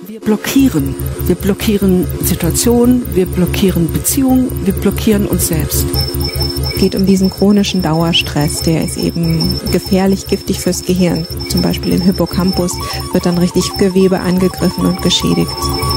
Wir blockieren. Wir blockieren Situationen, wir blockieren Beziehungen, wir blockieren uns selbst. Es geht um diesen chronischen Dauerstress, der ist eben gefährlich, giftig fürs Gehirn. Zum Beispiel im Hippocampus wird dann richtig Gewebe angegriffen und geschädigt.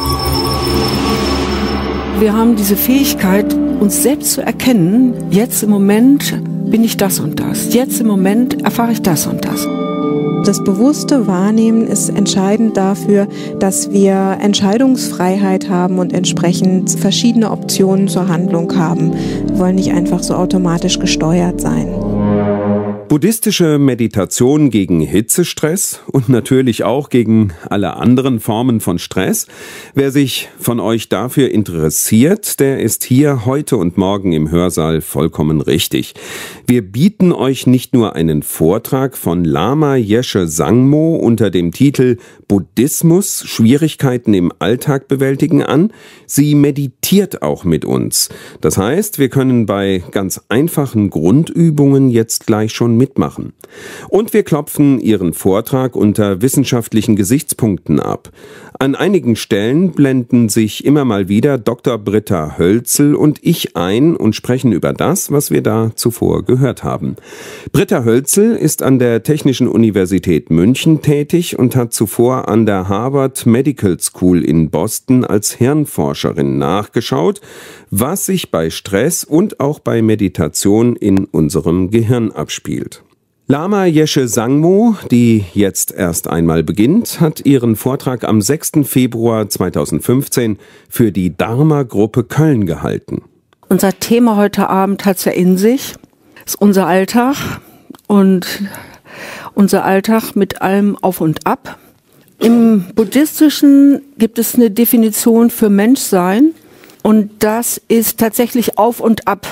Wir haben diese Fähigkeit, uns selbst zu erkennen, jetzt im Moment bin ich das und das, jetzt im Moment erfahre ich das und das. Das bewusste Wahrnehmen ist entscheidend dafür, dass wir Entscheidungsfreiheit haben und entsprechend verschiedene Optionen zur Handlung haben. Wir wollen nicht einfach so automatisch gesteuert sein. Buddhistische Meditation gegen Hitzestress und natürlich auch gegen alle anderen Formen von Stress. Wer sich von euch dafür interessiert, der ist hier heute und morgen im Hörsaal vollkommen richtig. Wir bieten euch nicht nur einen Vortrag von Lama Yeshe Sangmo unter dem Titel Buddhismus, Schwierigkeiten im Alltag bewältigen an, sie meditiert auch mit uns. Das heißt, wir können bei ganz einfachen Grundübungen jetzt gleich schon mitmachen. Und wir klopfen ihren Vortrag unter wissenschaftlichen Gesichtspunkten ab. An einigen Stellen blenden sich immer mal wieder Dr. Britta Hölzel und ich ein und sprechen über das, was wir da zuvor gehört haben. Britta Hölzel ist an der Technischen Universität München tätig und hat zuvor an der Harvard Medical School in Boston als Hirnforscherin nachgeschaut, was sich bei Stress und auch bei Meditation in unserem Gehirn abspielt. Lama Yeshe Sangmo, die jetzt erst einmal beginnt, hat ihren Vortrag am 6. Februar 2015 für die Dharma-Gruppe Köln gehalten. Unser Thema heute Abend hat es ja in sich, ist unser Alltag und unser Alltag mit allem Auf und Ab. Im Buddhistischen gibt es eine Definition für Menschsein und das ist tatsächlich Auf und Ab.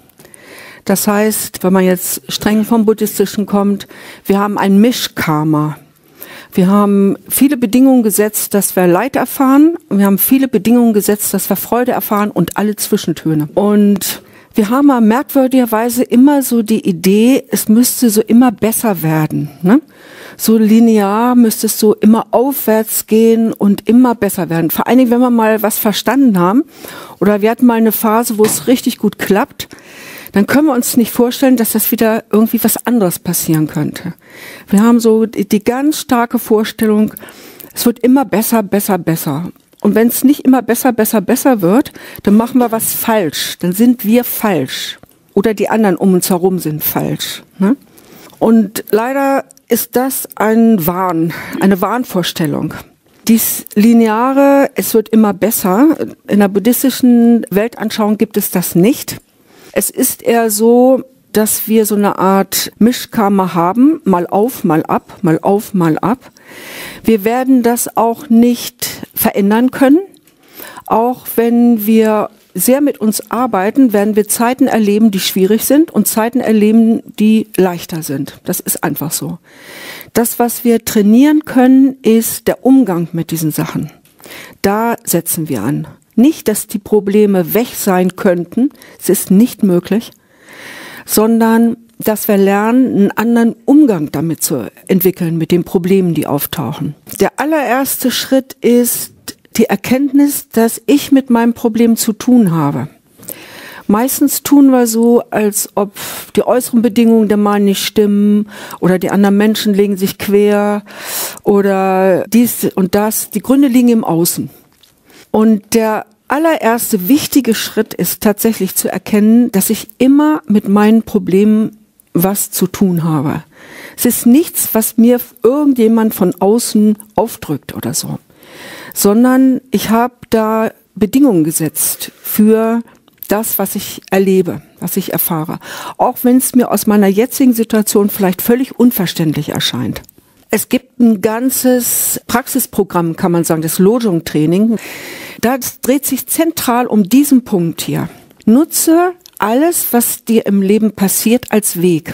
Das heißt, wenn man jetzt streng vom Buddhistischen kommt, wir haben ein Mischkarma. Wir haben viele Bedingungen gesetzt, dass wir Leid erfahren. Wir haben viele Bedingungen gesetzt, dass wir Freude erfahren und alle Zwischentöne. Und wir haben aber merkwürdigerweise immer so die Idee, es müsste so immer besser werden, ne? So linear müsste es so immer aufwärts gehen und immer besser werden. Vor allen Dingen, wenn wir mal was verstanden haben oder wir hatten mal eine Phase, wo es richtig gut klappt, dann können wir uns nicht vorstellen, dass das wieder irgendwie was anderes passieren könnte. Wir haben so die ganz starke Vorstellung, es wird immer besser, besser, besser. Und wenn es nicht immer besser, besser, besser wird, dann machen wir was falsch. Dann sind wir falsch. Oder die anderen um uns herum sind falsch, ne? Und leider ist das ein Wahn, eine Wahnvorstellung. Dies Lineare, es wird immer besser. In der buddhistischen Weltanschauung gibt es das nicht. Es ist eher so, dass wir so eine Art Mischkarma haben, mal auf, mal ab, mal auf, mal ab. Wir werden das auch nicht verändern können. Auch wenn wir sehr mit uns arbeiten, werden wir Zeiten erleben, die schwierig sind und Zeiten erleben, die leichter sind. Das ist einfach so. Das, was wir trainieren können, ist der Umgang mit diesen Sachen. Da setzen wir an. Nicht, dass die Probleme weg sein könnten, es ist nicht möglich, sondern dass wir lernen, einen anderen Umgang damit zu entwickeln, mit den Problemen, die auftauchen. Der allererste Schritt ist die Erkenntnis, dass ich mit meinem Problem zu tun habe. Meistens tun wir so, als ob die äußeren Bedingungen der Mal nicht stimmen oder die anderen Menschen legen sich quer oder dies und das. Die Gründe liegen im Außen. Und der allererste wichtige Schritt ist tatsächlich zu erkennen, dass ich immer mit meinen Problemen was zu tun habe. Es ist nichts, was mir irgendjemand von außen aufdrückt oder so, sondern ich habe da Bedingungen gesetzt für das, was ich erlebe, was ich erfahre. Auch wenn es mir aus meiner jetzigen Situation vielleicht völlig unverständlich erscheint. Es gibt ein ganzes Praxisprogramm, kann man sagen, das Lojong-Training. Das dreht sich zentral um diesen Punkt hier. Nutze alles, was dir im Leben passiert, als Weg.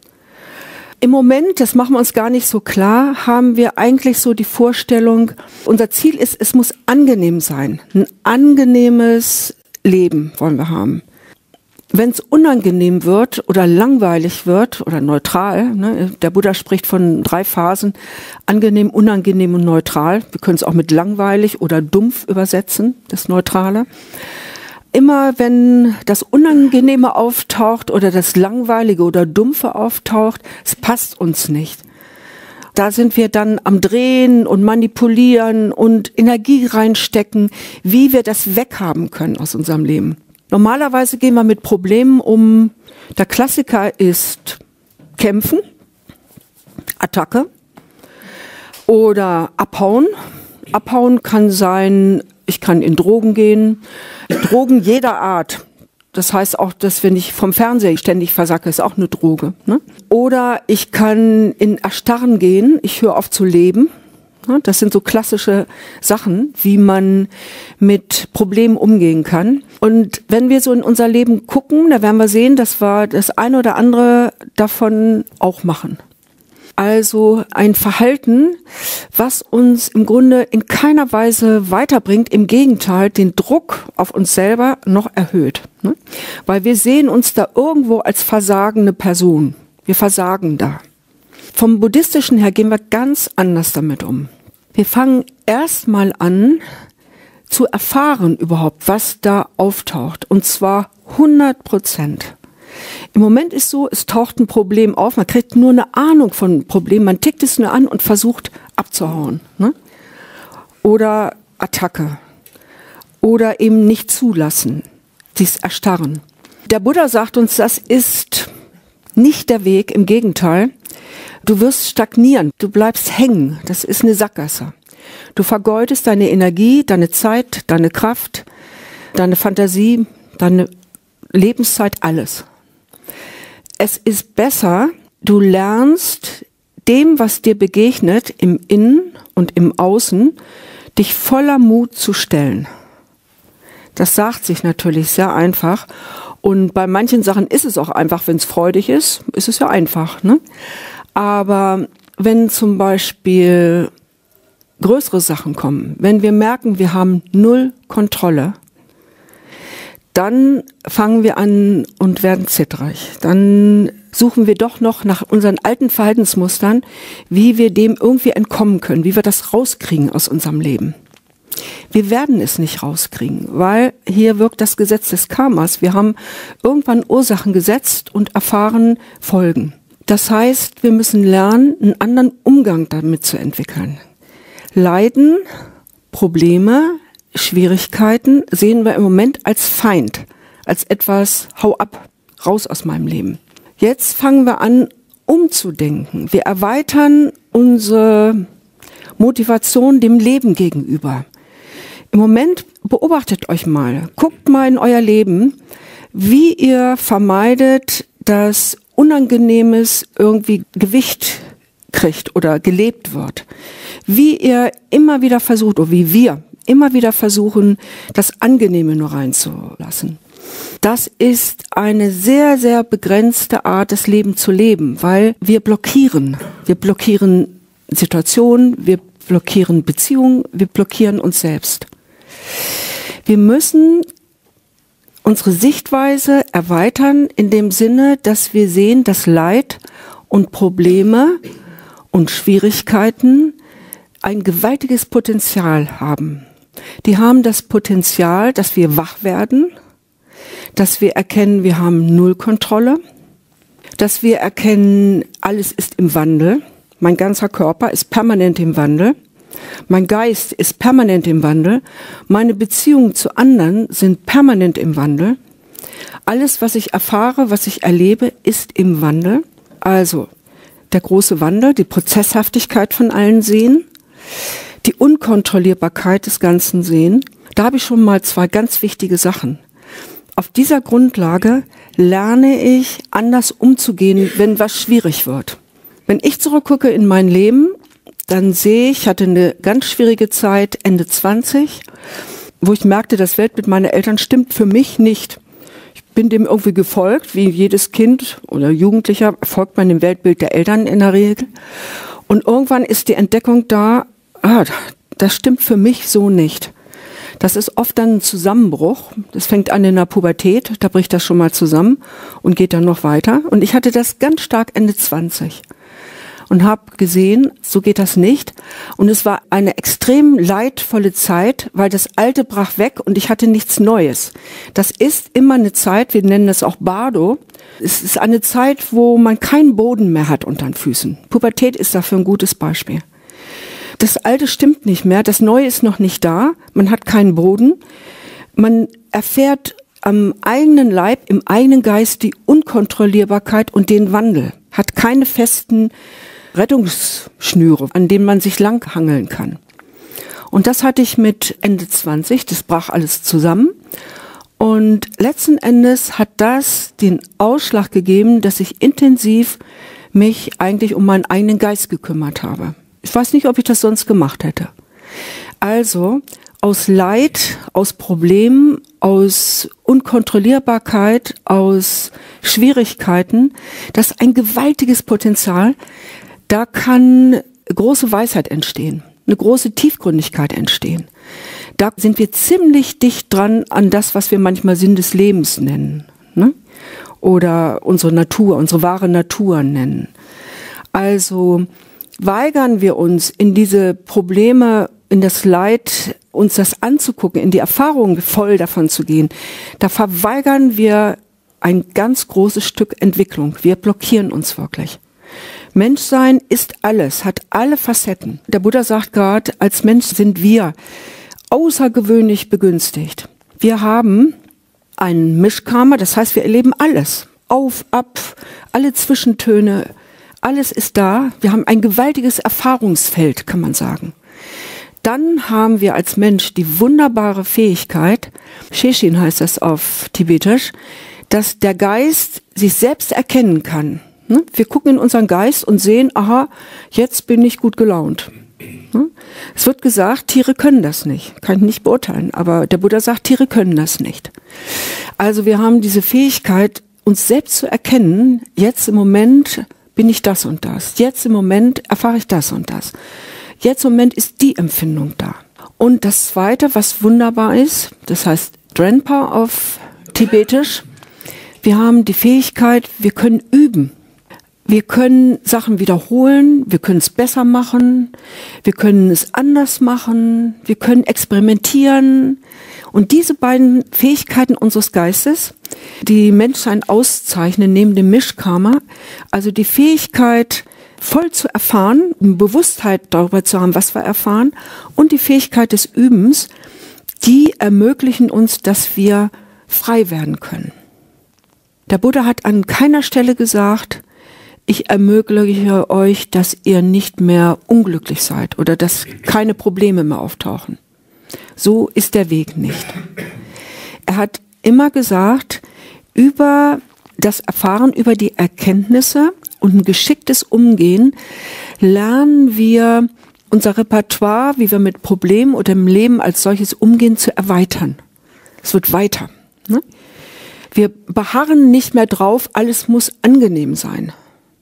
Im Moment, das machen wir uns gar nicht so klar, haben wir eigentlich so die Vorstellung, unser Ziel ist, es muss angenehm sein. Ein angenehmes Leben wollen wir haben. wenn es unangenehm wird oder langweilig wird oder neutral, ne, der Buddha spricht von 3 Phasen, angenehm, unangenehm und neutral. Wir können es auch mit langweilig oder dumpf übersetzen, das Neutrale. Immer wenn das Unangenehme auftaucht oder das Langweilige oder Dumpfe auftaucht, es passt uns nicht. Da sind wir dann am Drehen und Manipulieren und Energie reinstecken, wie wir das weghaben können aus unserem Leben. Normalerweise gehen wir mit Problemen um. Der Klassiker ist Kämpfen, Attacke oder Abhauen. Abhauen kann sein, ich kann in Drogen gehen. Drogen jeder Art. Das heißt auch, dass wenn ich vom Fernseher ständig versacke, ist auch eine Droge. Ne? Oder ich kann in Erstarren gehen, ich höre auf zu leben. Das sind so klassische Sachen, wie man mit Problemen umgehen kann. Und wenn wir so in unser Leben gucken, da werden wir sehen, dass wir das eine oder andere davon auch machen. Also ein Verhalten, was uns im Grunde in keiner Weise weiterbringt, im Gegenteil den Druck auf uns selber noch erhöht. Ne? Weil wir sehen uns da irgendwo als versagende Person. Wir versagen da. Vom Buddhistischen her gehen wir ganz anders damit um. Wir fangen erstmal an zu erfahren überhaupt, was da auftaucht. Und zwar 100%. Im Moment ist so, es taucht ein Problem auf, man kriegt nur eine Ahnung von einem Problem, man tickt es nur an und versucht abzuhauen. Ne? Oder Attacke. Oder eben nicht zulassen, dieses Erstarren. Der Buddha sagt uns, das ist nicht der Weg, im Gegenteil. Du wirst stagnieren, du bleibst hängen, das ist eine Sackgasse. Du vergeudest deine Energie, deine Zeit, deine Kraft, deine Fantasie, deine Lebenszeit, alles. Es ist besser, du lernst dem, was dir begegnet, im Innen und im Außen, dich voller Mut zu stellen. Das sagt sich natürlich sehr einfach. Und bei manchen Sachen ist es auch einfach, wenn es freudig ist es ja einfach, ne? Aber wenn zum Beispiel größere Sachen kommen, wenn wir merken, wir haben 0 Kontrolle, dann fangen wir an und werden zittrig. Dann suchen wir doch noch nach unseren alten Verhaltensmustern, wie wir dem irgendwie entkommen können, wie wir das rauskriegen aus unserem Leben. Wir werden es nicht rauskriegen, weil hier wirkt das Gesetz des Karmas. Wir haben irgendwann Ursachen gesetzt und erfahren Folgen. Das heißt, wir müssen lernen, einen anderen Umgang damit zu entwickeln. Leiden, Probleme, Schwierigkeiten sehen wir im Moment als Feind, als etwas, hau ab, raus aus meinem Leben. Jetzt fangen wir an, umzudenken. Wir erweitern unsere Motivation dem Leben gegenüber. Im Moment beobachtet euch mal, guckt mal in euer Leben, wie ihr vermeidet, dass Unangenehmes irgendwie Gewicht kriegt oder gelebt wird. Wie ihr immer wieder versucht, oder wie wir immer wieder versuchen, das Angenehme nur reinzulassen. Das ist eine sehr, sehr begrenzte Art, das Leben zu leben, weil wir blockieren. Wir blockieren Situationen, wir blockieren Beziehungen, wir blockieren uns selbst. Wir müssen unsere Sichtweise erweitern in dem Sinne, dass wir sehen, dass Leid und Probleme und Schwierigkeiten ein gewaltiges Potenzial haben. Die haben das Potenzial, dass wir wach werden, dass wir erkennen, wir haben 0 Kontrolle, dass wir erkennen, alles ist im Wandel. Mein ganzer Körper ist permanent im Wandel. Mein Geist ist permanent im Wandel. Meine Beziehungen zu anderen sind permanent im Wandel. Alles, was ich erfahre, was ich erlebe, ist im Wandel. Also der große Wandel, die Prozesshaftigkeit von allen sehen, die Unkontrollierbarkeit des Ganzen sehen. Da habe ich schon mal 2 ganz wichtige Sachen. Auf dieser Grundlage lerne ich, anders umzugehen, wenn was schwierig wird. Wenn ich zurückgucke in mein Leben, dann sehe ich hatte eine ganz schwierige Zeit, Ende 20, wo ich merkte, das Weltbild meiner Eltern stimmt für mich nicht. Ich bin dem irgendwie gefolgt, wie jedes Kind oder Jugendlicher folgt man dem Weltbild der Eltern in der Regel. Und irgendwann ist die Entdeckung da, das stimmt für mich so nicht. Das ist oft dann ein Zusammenbruch. Das fängt an in der Pubertät, da bricht das schon mal zusammen und geht dann noch weiter. Und ich hatte das ganz stark Ende 20 und habe gesehen, so geht das nicht. Und es war eine extrem leidvolle Zeit, weil das Alte brach weg und ich hatte nichts Neues. Das ist immer eine Zeit, wir nennen das auch Bardo. Es ist eine Zeit, wo man keinen Boden mehr hat unter den Füßen. Pubertät ist dafür ein gutes Beispiel. Das Alte stimmt nicht mehr, das Neue ist noch nicht da, man hat keinen Boden. Man erfährt am eigenen Leib, im eigenen Geist die Unkontrollierbarkeit und den Wandel. Hat keine festen Rettungsschnüre, an denen man sich langhangeln kann. Und das hatte ich mit Ende 20, das brach alles zusammen. Und letzten Endes hat das den Ausschlag gegeben, dass ich intensiv mich eigentlich um meinen eigenen Geist gekümmert habe. Ich weiß nicht, ob ich das sonst gemacht hätte. Also aus Leid, aus Problemen, aus Unkontrollierbarkeit, aus Schwierigkeiten, das ist ein gewaltiges Potenzial. Da kann große Weisheit entstehen, eine große Tiefgründigkeit entstehen. Da sind wir ziemlich dicht dran an das, was wir manchmal Sinn des Lebens nennen, ne? Oder unsere Natur, unsere wahre Natur nennen. Also weigern wir uns in diese Probleme, in das Leid, uns das anzugucken, in die Erfahrung voll davon zu gehen, da verweigern wir ein ganz großes Stück Entwicklung. Wir blockieren uns wirklich. Menschsein ist alles, hat alle Facetten. Der Buddha sagt gerade, als Mensch sind wir außergewöhnlich begünstigt. Wir haben einen Mischkarma, das heißt, wir erleben alles. Auf, ab, alle Zwischentöne, alles ist da. Wir haben ein gewaltiges Erfahrungsfeld, kann man sagen. Dann haben wir als Mensch die wunderbare Fähigkeit, Sheshin heißt das auf Tibetisch, dass der Geist sich selbst erkennen kann. Wir gucken in unseren Geist und sehen, aha, jetzt bin ich gut gelaunt. Es wird gesagt, Tiere können das nicht. Kann ich nicht beurteilen, aber der Buddha sagt, Tiere können das nicht. Also wir haben diese Fähigkeit, uns selbst zu erkennen, jetzt im Moment bin ich das und das. Jetzt im Moment erfahre ich das und das. Jetzt im Moment ist die Empfindung da. Und das Zweite, was wunderbar ist, das heißt Drenpa auf Tibetisch, wir haben die Fähigkeit, wir können üben. Wir können Sachen wiederholen, wir können es besser machen, wir können es anders machen, wir können experimentieren. Und diese beiden Fähigkeiten unseres Geistes, die Menschsein auszeichnen neben dem Mischkarma, also die Fähigkeit, voll zu erfahren, eine Bewusstheit darüber zu haben, was wir erfahren, und die Fähigkeit des Übens, die ermöglichen uns, dass wir frei werden können. Der Buddha hat an keiner Stelle gesagt, ich ermögliche euch, dass ihr nicht mehr unglücklich seid oder dass keine Probleme mehr auftauchen. So ist der Weg nicht. Er hat immer gesagt, über das Erfahren, über die Erkenntnisse und ein geschicktes Umgehen lernen wir unser Repertoire, wie wir mit Problemen oder im Leben als solches umgehen, zu erweitern. Es wird weiter. Ne? Wir beharren nicht mehr drauf, alles muss angenehm sein.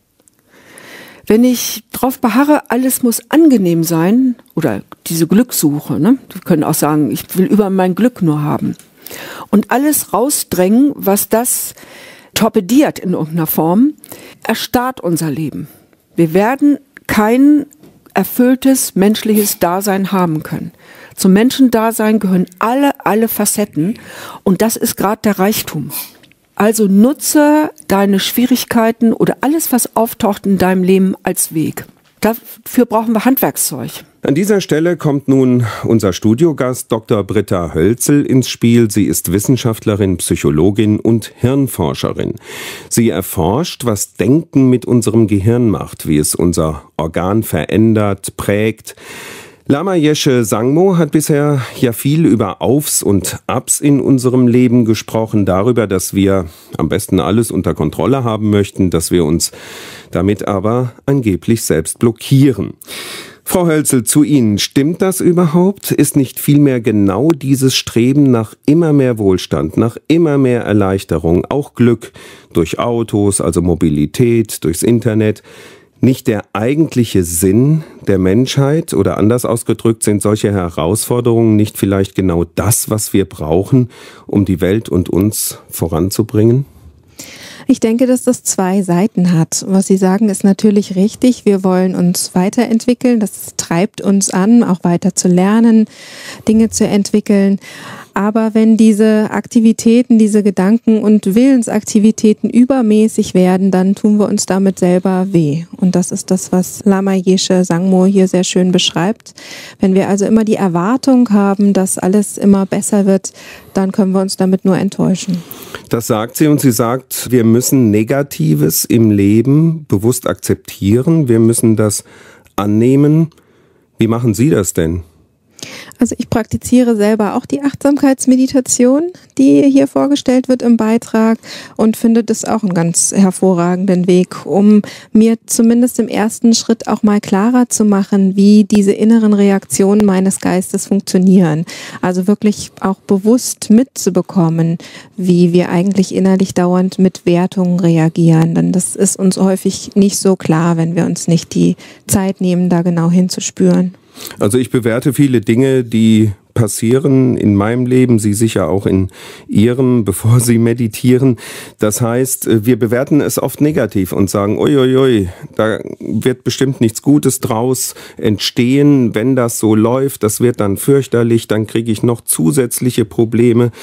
Wenn ich drauf beharre, alles muss angenehm sein, oder diese Glückssuche, ne? Wir können auch sagen, ich will über mein Glück nur haben. Und alles rausdrängen, was das torpediert in irgendeiner Form, erstarrt unser Leben. Wir werden kein erfülltes menschliches Dasein haben können. Zum Menschendasein gehören alle Facetten, und das ist gerade der Reichtum. Also nutze deine Schwierigkeiten oder alles, was auftaucht in deinem Leben, als Weg. Dafür brauchen wir Handwerkszeug. An dieser Stelle kommt nun unser Studiogast Dr. Britta Hölzel ins Spiel. Sie ist Wissenschaftlerin, Psychologin und Hirnforscherin. Sie erforscht, was Denken mit unserem Gehirn macht, wie es unser Organ verändert, prägt. Lama Yeshe Sangmo hat bisher ja viel über Aufs und Abs in unserem Leben gesprochen, darüber, dass wir am besten alles unter Kontrolle haben möchten, dass wir uns damit aber angeblich selbst blockieren. Frau Hölzel, zu Ihnen, stimmt das überhaupt? Ist nicht vielmehr genau dieses Streben nach immer mehr Wohlstand, nach immer mehr Erleichterung, auch Glück durch Autos, also Mobilität, durchs Internet, nicht der eigentliche Sinn der Menschheit? Oder anders ausgedrückt, sind solche Herausforderungen nicht vielleicht genau das, was wir brauchen, um die Welt und uns voranzubringen? Ich denke, dass das zwei Seiten hat. Was Sie sagen, ist natürlich richtig. Wir wollen uns weiterentwickeln. Das treibt uns an, auch weiter zu lernen, Dinge zu entwickeln. Aber wenn diese Aktivitäten, diese Gedanken- und Willensaktivitäten übermäßig werden, dann tun wir uns damit selber weh. Und das ist das, was Lama Yeshe Sangmo hier sehr schön beschreibt. Wenn wir also immer die Erwartung haben, dass alles immer besser wird, dann können wir uns damit nur enttäuschen. Das sagt sie, und sie sagt, wir müssen Negatives im Leben bewusst akzeptieren. Wir müssen das annehmen. Wie machen Sie das denn? Also ich praktiziere selber auch die Achtsamkeitsmeditation, die hier vorgestellt wird im Beitrag, und finde das auch einen ganz hervorragenden Weg, um mir zumindest im ersten Schritt auch mal klarer zu machen, wie diese inneren Reaktionen meines Geistes funktionieren. Also wirklich auch bewusst mitzubekommen, wie wir eigentlich innerlich dauernd mit Wertungen reagieren. Denn das ist uns häufig nicht so klar, wenn wir uns nicht die Zeit nehmen, da genau hinzuspüren. Also ich bewerte viele Dinge, die passieren in meinem Leben, Sie sicher auch in Ihrem, bevor Sie meditieren. Das heißt, wir bewerten es oft negativ und sagen, uiuiui, da wird bestimmt nichts Gutes draus entstehen, wenn das so läuft, das wird dann fürchterlich, dann kriege ich noch zusätzliche Probleme.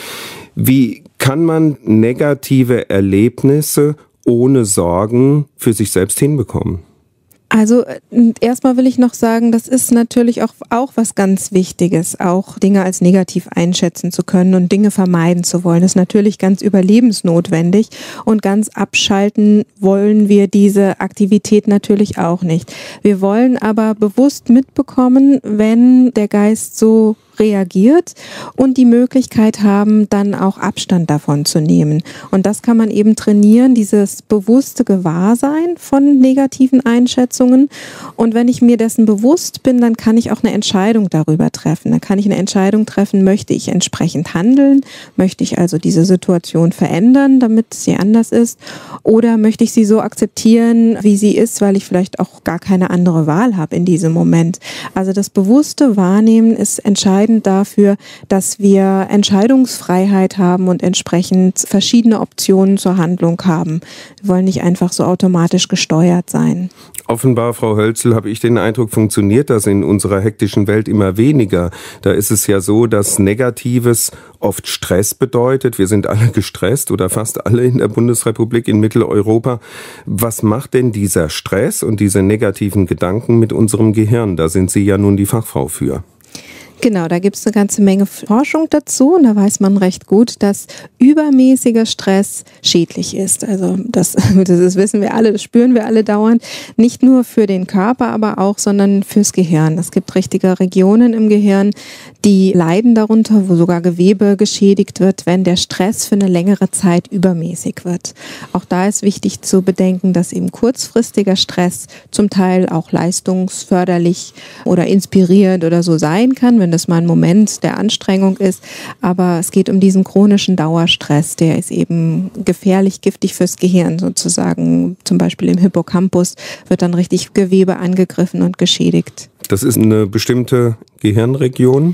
Wie kann man negative Erlebnisse ohne Sorgen für sich selbst hinbekommen? Also erstmal will ich noch sagen, das ist natürlich auch was ganz Wichtiges, auch Dinge als negativ einschätzen zu können und Dinge vermeiden zu wollen. Das ist natürlich ganz überlebensnotwendig, und ganz abschalten wollen wir diese Aktivität natürlich auch nicht. Wir wollen aber bewusst mitbekommen, wenn der Geist so reagiert, und die Möglichkeit haben, dann auch Abstand davon zu nehmen. Und das kann man eben trainieren, dieses bewusste Gewahrsein von negativen Einschätzungen. Und wenn ich mir dessen bewusst bin, dann kann ich auch eine Entscheidung darüber treffen. Dann kann ich eine Entscheidung treffen, möchte ich entsprechend handeln, möchte ich also diese Situation verändern, damit sie anders ist, oder möchte ich sie so akzeptieren, wie sie ist, weil ich vielleicht auch gar keine andere Wahl habe in diesem Moment. Also das bewusste Wahrnehmen ist entscheidend dafür, dass wir Entscheidungsfreiheit haben und entsprechend verschiedene Optionen zur Handlung haben. Wir wollen nicht einfach so automatisch gesteuert sein. Offenbar, Frau Hölzel, habe ich den Eindruck, funktioniert das in unserer hektischen Welt immer weniger. Da ist es ja so, dass Negatives oft Stress bedeutet. Wir sind alle gestresst oder fast alle in der Bundesrepublik, in Mitteleuropa. Was macht denn dieser Stress und diese negativen Gedanken mit unserem Gehirn? Da sind Sie ja nun die Fachfrau für. Genau, da gibt es eine ganze Menge Forschung dazu, und da weiß man recht gut, dass übermäßiger Stress schädlich ist. Also das wissen wir alle, das spüren wir alle dauernd. Nicht nur für den Körper, aber auch, sondern fürs Gehirn. Es gibt richtige Regionen im Gehirn, die leiden darunter, wo sogar Gewebe geschädigt wird, wenn der Stress für eine längere Zeit übermäßig wird. Auch da ist wichtig zu bedenken, dass eben kurzfristiger Stress zum Teil auch leistungsförderlich oder inspirierend oder so sein kann, wenn das mal ein Moment der Anstrengung ist. Aber es geht um diesen chronischen Dauerstress, der ist eben gefährlich, giftig fürs Gehirn sozusagen. Zum Beispiel im Hippocampus wird dann richtig Gewebe angegriffen und geschädigt. Das ist eine bestimmte Gehirnregion?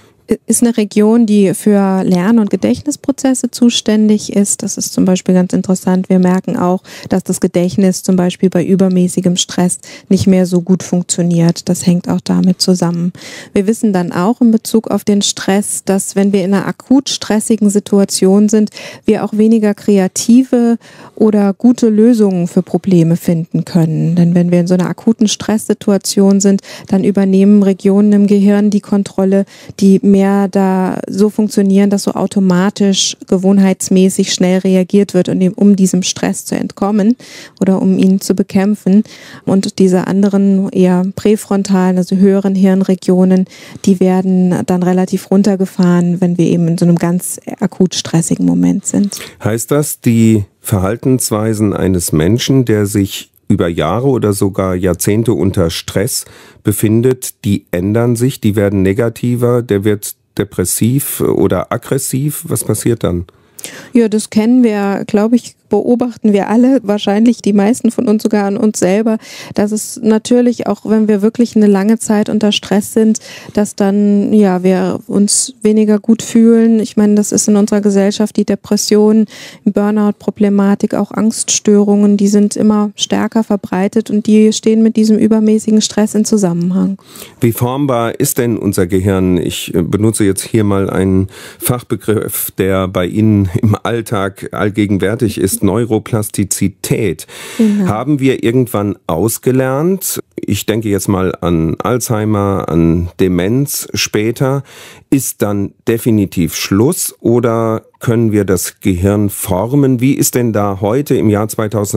Ist eine Region, die für Lern- und Gedächtnisprozesse zuständig ist. Das ist zum Beispiel ganz interessant. Wir merken auch, dass das Gedächtnis zum Beispiel bei übermäßigem Stress nicht mehr so gut funktioniert. Das hängt auch damit zusammen. Wir wissen dann auch in Bezug auf den Stress, dass wenn wir in einer akut stressigen Situation sind, wir auch weniger kreative oder gute Lösungen für Probleme finden können. Denn wenn wir in so einer akuten Stresssituation sind, dann übernehmen Regionen im Gehirn die Kontrolle, die mehr da so funktionieren, dass so automatisch, gewohnheitsmäßig schnell reagiert wird, um diesem Stress zu entkommen oder um ihn zu bekämpfen. Und diese anderen eher präfrontalen, also höheren Hirnregionen, die werden dann relativ runtergefahren, wenn wir eben in so einem ganz akut stressigen Moment sind. Heißt das, die Verhaltensweisen eines Menschen, der sich über Jahre oder sogar Jahrzehnte unter Stress befindet, die ändern sich, die werden negativer, der wird depressiv oder aggressiv. Was passiert dann? Ja, das kennen wir, glaube ich, beobachten wir alle, wahrscheinlich die meisten von uns sogar an uns selber, dass es natürlich auch, wenn wir wirklich eine lange Zeit unter Stress sind, dass dann, ja, wir uns weniger gut fühlen. Ich meine, das ist in unserer Gesellschaft die Depression, Burnout-Problematik, auch Angststörungen, die sind immer stärker verbreitet und die stehen mit diesem übermäßigen Stress in Zusammenhang. Wie formbar ist denn unser Gehirn? Ich benutze jetzt hier mal einen Fachbegriff, der bei Ihnen im Alltag allgegenwärtig ist, Neuroplastizität. Mhm. Haben wir irgendwann ausgelernt? Ich denke jetzt mal an Alzheimer, an Demenz später. Ist dann definitiv Schluss oder können wir das Gehirn formen? Wie ist denn da heute im Jahr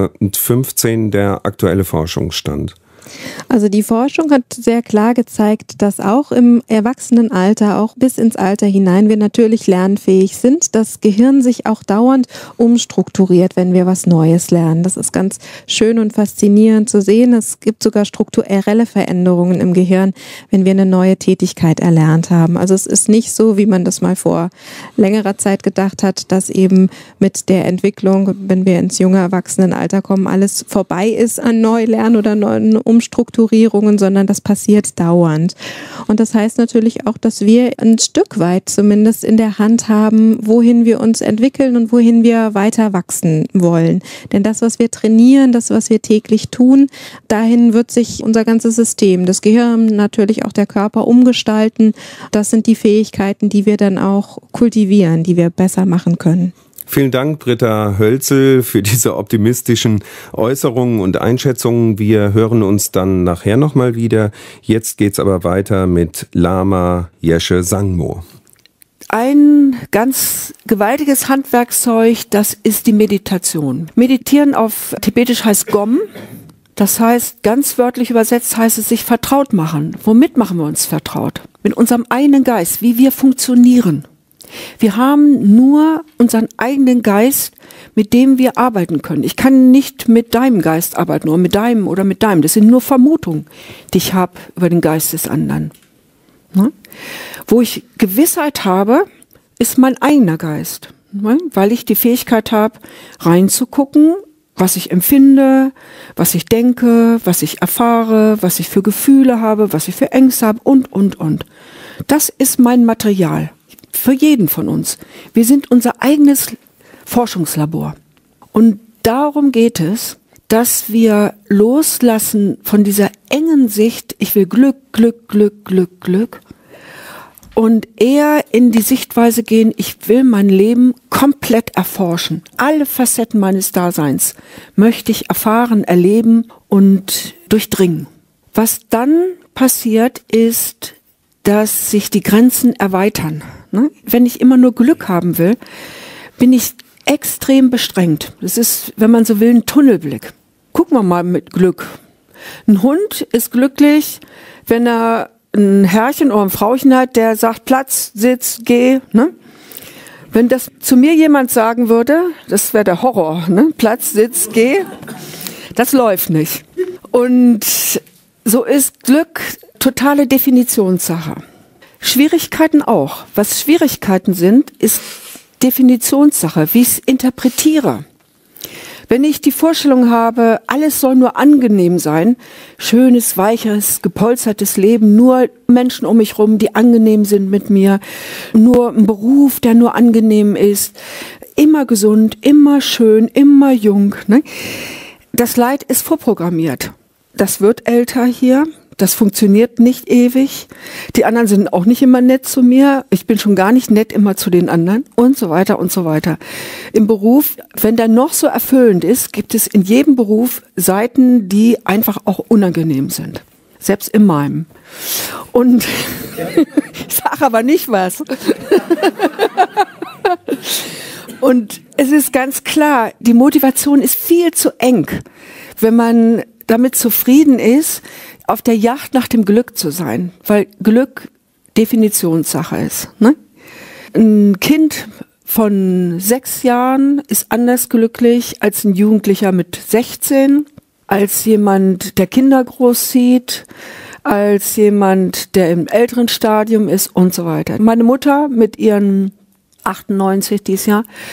2015 der aktuelle Forschungsstand? Also die Forschung hat sehr klar gezeigt, dass auch im Erwachsenenalter, auch bis ins Alter hinein, wir natürlich lernfähig sind. Das Gehirn sich auch dauernd umstrukturiert, wenn wir was Neues lernen. Das ist ganz schön und faszinierend zu sehen. Es gibt sogar strukturelle Veränderungen im Gehirn, wenn wir eine neue Tätigkeit erlernt haben. Also es ist nicht so, wie man das mal vor längerer Zeit gedacht hat, dass eben mit der Entwicklung, wenn wir ins junge Erwachsenenalter kommen, alles vorbei ist an Neulernen oder neuen Umstrukturierungen, sondern das passiert dauernd. Und das heißt natürlich auch, dass wir ein Stück weit zumindest in der Hand haben, wohin wir uns entwickeln und wohin wir weiter wachsen wollen. Denn das, was wir trainieren, das, was wir täglich tun, dahin wird sich unser ganzes System, das Gehirn, natürlich auch der Körper umgestalten. Das sind die Fähigkeiten, die wir dann auch kultivieren, die wir besser machen können. Vielen Dank, Britta Hölzel, für diese optimistischen Äußerungen und Einschätzungen. Wir hören uns dann nachher nochmal wieder. Jetzt geht's aber weiter mit Lama Yeshe Sangmo. Ein ganz gewaltiges Handwerkszeug, das ist die Meditation. Meditieren auf Tibetisch heißt Gom. Das heißt, ganz wörtlich übersetzt heißt es sich vertraut machen. Womit machen wir uns vertraut? Mit unserem eigenen Geist, wie wir funktionieren. Wir haben nur unseren eigenen Geist, mit dem wir arbeiten können. Ich kann nicht mit deinem Geist arbeiten, oder mit deinem oder mit deinem. Das sind nur Vermutungen, die ich habe über den Geist des anderen. Ne? Wo ich Gewissheit habe, ist mein eigener Geist. Ne? Weil ich die Fähigkeit habe, reinzugucken, was ich empfinde, was ich denke, was ich erfahre, was ich für Gefühle habe, was ich für Ängste habe und. Das ist mein Material. Für jeden von uns. Wir sind unser eigenes Forschungslabor. Und darum geht es, dass wir loslassen von dieser engen Sicht, ich will Glück, und eher in die Sichtweise gehen, ich will mein Leben komplett erforschen. Alle Facetten meines Daseins möchte ich erfahren, erleben und durchdringen. Was dann passiert ist, dass sich die Grenzen erweitern. Wenn ich immer nur Glück haben will, bin ich extrem bestrengt. Das ist, wenn man so will, ein Tunnelblick. Gucken wir mal mit Glück. Ein Hund ist glücklich, wenn er ein Herrchen oder ein Frauchen hat, der sagt, Platz, Sitz, geh. Ne? Wenn das zu mir jemand sagen würde, das wäre der Horror. Ne? Platz, Sitz, geh. Das läuft nicht. Und so ist Glück totale Definitionssache. Schwierigkeiten auch. Was Schwierigkeiten sind, ist Definitionssache, wie ich es interpretiere. Wenn ich die Vorstellung habe, alles soll nur angenehm sein, schönes, weiches, gepolstertes Leben, nur Menschen um mich rum, die angenehm sind mit mir, nur ein Beruf, der nur angenehm ist, immer gesund, immer schön, immer jung. Ne? Das Leid ist vorprogrammiert. Das wird älter hier. Das funktioniert nicht ewig. Die anderen sind auch nicht immer nett zu mir. Ich bin schon gar nicht nett immer zu den anderen und so weiter und so weiter. Im Beruf, wenn der noch so erfüllend ist, gibt es in jedem Beruf Seiten, die einfach auch unangenehm sind. Selbst in meinem. Und ich sage aber nicht was. Und es ist ganz klar, die Motivation ist viel zu eng, wenn man damit zufrieden ist, auf der Jagd nach dem Glück zu sein, weil Glück Definitionssache ist. Ne? Ein Kind von 6 Jahren ist anders glücklich als ein Jugendlicher mit 16, als jemand, der Kinder großzieht, als jemand, der im älteren Stadium ist und so weiter. Meine Mutter mit ihren 98 dieses Jahr,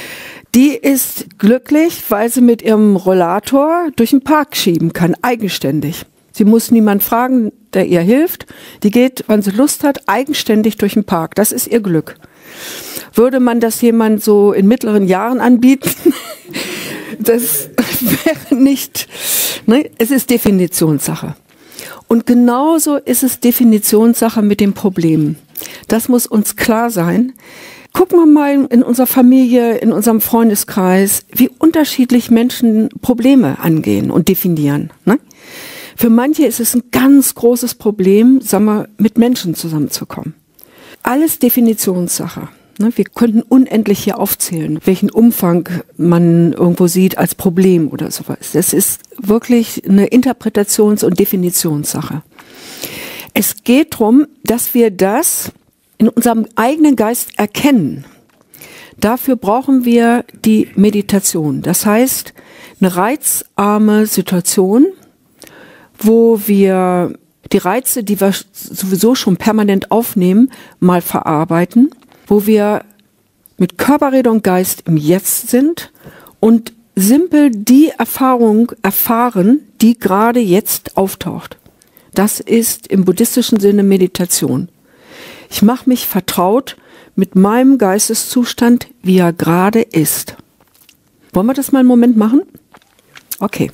Die ist glücklich, weil sie mit ihrem Rollator durch den Park schieben kann, eigenständig. Sie muss niemand fragen, der ihr hilft. Die geht, wann sie Lust hat, eigenständig durch den Park. Das ist ihr Glück. Würde man das jemand so in mittleren Jahren anbieten, das wäre nicht, ne? Es ist Definitionssache. Und genauso ist es Definitionssache mit dem Problem. Das muss uns klar sein. Gucken wir mal in unserer Familie, in unserem Freundeskreis, wie unterschiedlich Menschen Probleme angehen und definieren. Ne? Für manche ist es ein ganz großes Problem, sagen wir, mit Menschen zusammenzukommen. Alles Definitionssache. Ne? Wir könnten unendlich hier aufzählen, welchen Umfang man irgendwo sieht als Problem oder sowas. Das ist wirklich eine Interpretations- und Definitionssache. Es geht darum, dass wir das in unserem eigenen Geist erkennen. Dafür brauchen wir die Meditation. Das heißt, eine reizarme Situation, wo wir die Reize, die wir sowieso schon permanent aufnehmen, mal verarbeiten, wo wir mit Körper, Rede und Geist im Jetzt sind und simpel die Erfahrung erfahren, die gerade jetzt auftaucht. Das ist im buddhistischen Sinne Meditation. Ich mache mich vertraut mit meinem Geisteszustand, wie er gerade ist. Wollen wir das mal einen Moment machen? Okay.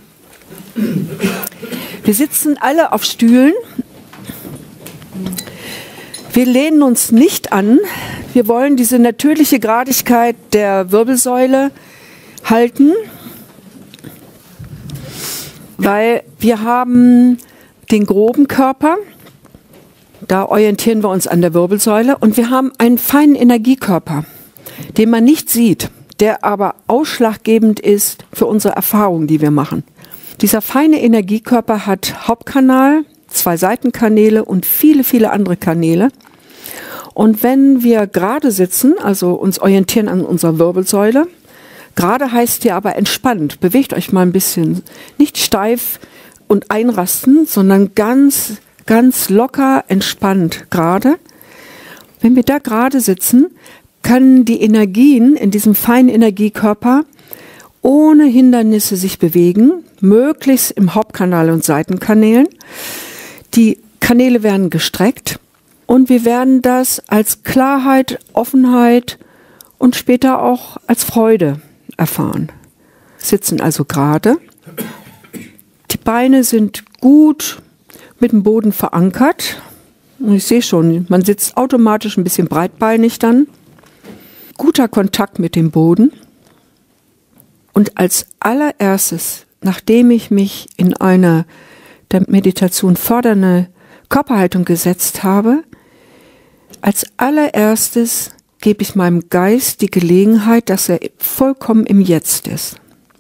Wir sitzen alle auf Stühlen. Wir lehnen uns nicht an. Wir wollen diese natürliche Gradigkeit der Wirbelsäule halten, weil wir haben den groben Körper. Da orientieren wir uns an der Wirbelsäule und wir haben einen feinen Energiekörper, den man nicht sieht, der aber ausschlaggebend ist für unsere Erfahrungen, die wir machen. Dieser feine Energiekörper hat Hauptkanal, 2 Seitenkanäle und viele, viele andere Kanäle. Und wenn wir gerade sitzen, also uns orientieren an unserer Wirbelsäule, gerade heißt hier aber entspannt, bewegt euch mal ein bisschen, nicht steif und einrasten, sondern ganz locker, entspannt gerade. Wenn wir da gerade sitzen, können die Energien in diesem feinen Energiekörper ohne Hindernisse sich bewegen, möglichst im Hauptkanal und Seitenkanälen. Die Kanäle werden gestreckt und wir werden das als Klarheit, Offenheit und später auch als Freude erfahren. Sitzen also gerade. Die Beine sind gut mit dem Boden verankert. Und ich sehe schon, man sitzt automatisch ein bisschen breitbeinig dann. Guter Kontakt mit dem Boden. Und als allererstes, nachdem ich mich in eine der Meditation fördernde Körperhaltung gesetzt habe, als allererstes gebe ich meinem Geist die Gelegenheit, dass er vollkommen im Jetzt ist.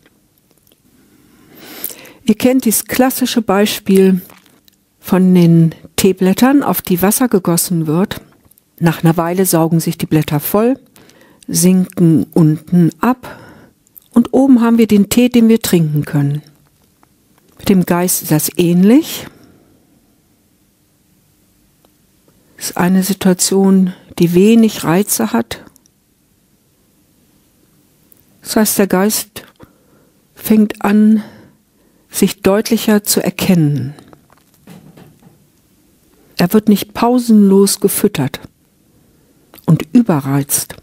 Ihr kennt dieses klassische Beispiel von den Teeblättern, auf die Wasser gegossen wird. Nach einer Weile saugen sich die Blätter voll, sinken unten ab und oben haben wir den Tee, den wir trinken können. Mit dem Geist ist das ähnlich. Es ist eine Situation, die wenig Reize hat. Das heißt, der Geist fängt an, sich deutlicher zu erkennen. Er wird nicht pausenlos gefüttert und überreizt.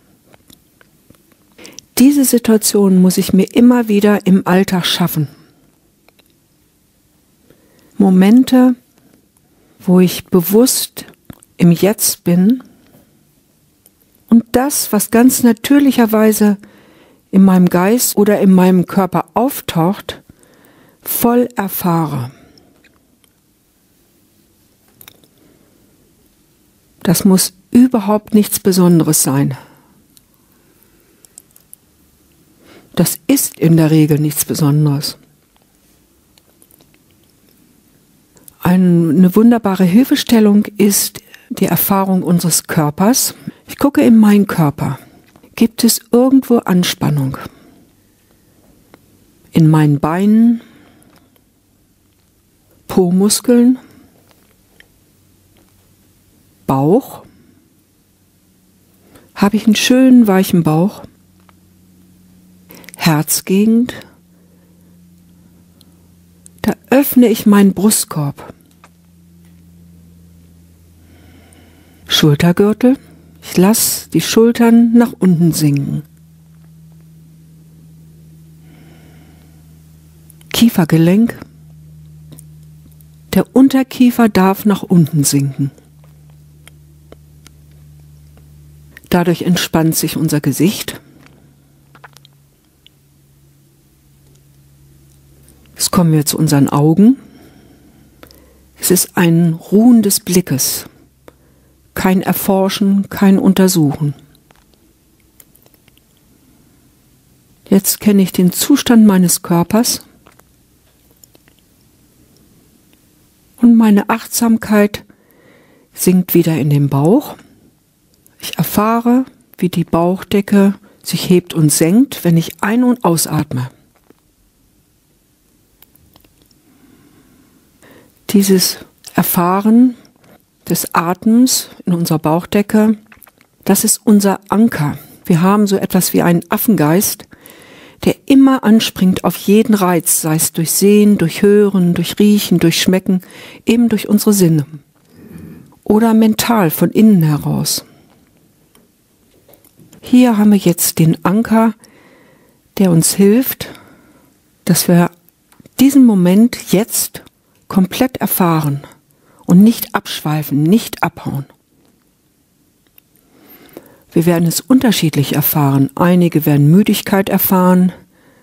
Diese Situation muss ich mir immer wieder im Alltag schaffen. Momente, wo ich bewusst im Jetzt bin und das, was ganz natürlicherweise in meinem Geist oder in meinem Körper auftaucht, voll erfahre. Das muss überhaupt nichts Besonderes sein. Das ist in der Regel nichts Besonderes. Eine wunderbare Hilfestellung ist die Erfahrung unseres Körpers. Ich gucke in meinen Körper. Gibt es irgendwo Anspannung? In meinen Beinen, Po-Muskeln, Bauch? Habe ich einen schönen weichen Bauch? Herzgegend. Da öffne ich meinen Brustkorb. Schultergürtel. Ich lasse die Schultern nach unten sinken. Kiefergelenk. Der Unterkiefer darf nach unten sinken. Dadurch entspannt sich unser Gesicht. Jetzt kommen wir zu unseren Augen. Es ist ein Ruhen des Blickes. Kein Erforschen, kein Untersuchen. Jetzt kenne ich den Zustand meines Körpers und meine Achtsamkeit sinkt wieder in den Bauch. Ich erfahre, wie die Bauchdecke sich hebt und senkt, wenn ich ein- und ausatme. Dieses Erfahren des Atems in unserer Bauchdecke, das ist unser Anker. Wir haben so etwas wie einen Affengeist, der immer anspringt auf jeden Reiz, sei es durch Sehen, durch Hören, durch Riechen, durch Schmecken, eben durch unsere Sinne. Oder mental von innen heraus. Hier haben wir jetzt den Anker, der uns hilft, dass wir diesen Moment jetzt komplett erfahren und nicht abschweifen, nicht abhauen. Wir werden es unterschiedlich erfahren. Einige werden Müdigkeit erfahren,